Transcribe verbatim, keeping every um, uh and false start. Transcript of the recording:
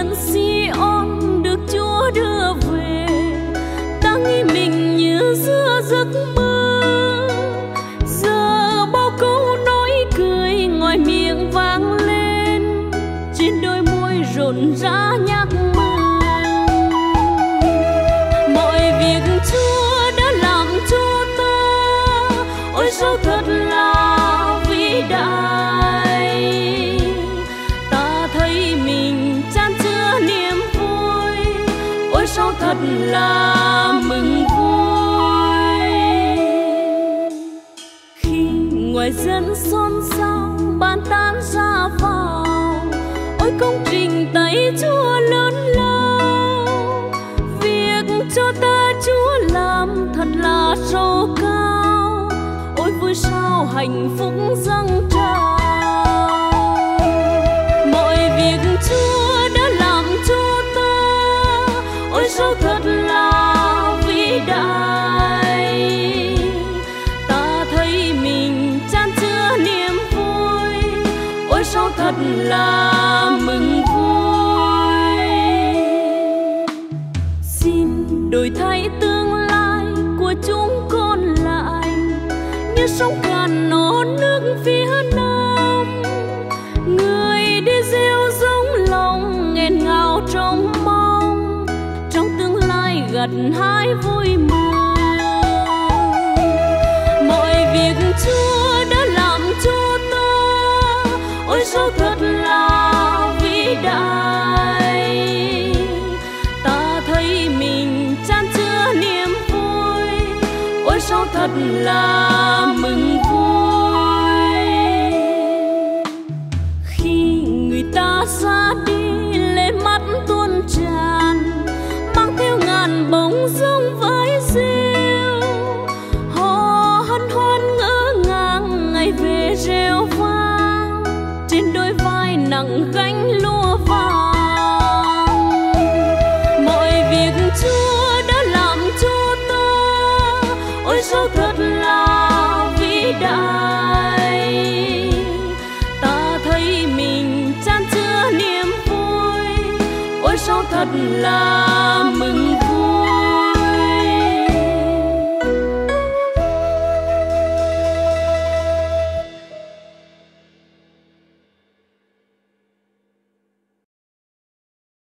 dân Sion được Chúa đưa về, ta nghĩ mình như giữa giấc mơ. Giờ bao câu nói cười ngoài miệng vang lên, trên đôi môi rộn rã nhắc mừng mọi việc Chúa đã làm cho ta. Ôi sao thật là vĩ đại, ta thấy mình chan chứa niềm vui. Ôi sao thật là mừng vui, khi ngoài dân xôn xao bàn tán ra vào. Ôi công trình tay Chúa lớn lao, việc cho ta Chúa làm thật là sâu cao. Ôi vui sao hạnh phúc dâng trào, mọi việc Chúa đã làm cho ta. Ôi sao thật là vĩ đại, ta thấy mình chan chứa niềm vui. Ôi sao thật là mừng vui, xin đổi thay tương lai của chúng con lại như sông Càn non nước phía nam. Người đi gieo giống lòng nghẹn ngào trong mong, trong tương lai gặt hái vui mừng. Mọi việc Chúa đã làm cho ta. Ôi sao thật là vĩ đại, ta thấy mình chan chứa niềm vui. Ôi sao thật là mừng vui, khi người ta ra đi lệ mắt tuôn tràn, mang theo ngàn bông dung với rêu. Họ hân hoan ngỡ ngàng ngày về reo vang, trên đôi vai nặng gánh lúa vàng. Mọi việc Chúa đã làm cho ta. Ôi sao thật là vĩ đại, ta thấy mình chan chứa niềm vui. Ôi sao thật là mừng